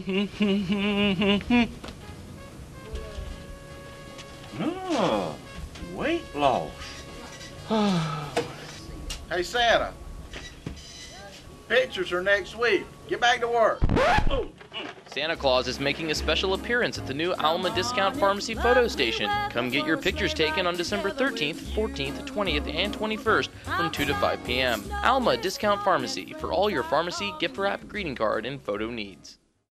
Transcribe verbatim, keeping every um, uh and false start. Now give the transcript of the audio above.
Oh, weight loss. Hey, Santa. Pictures are next week. Get back to work. Santa Claus is making a special appearance at the new Alma Discount Pharmacy photo station. Come get your pictures taken on December thirteenth, fourteenth, twentieth, and twenty-first from two to five p m Alma Discount Pharmacy for all your pharmacy, gift wrap, greeting card, and photo needs.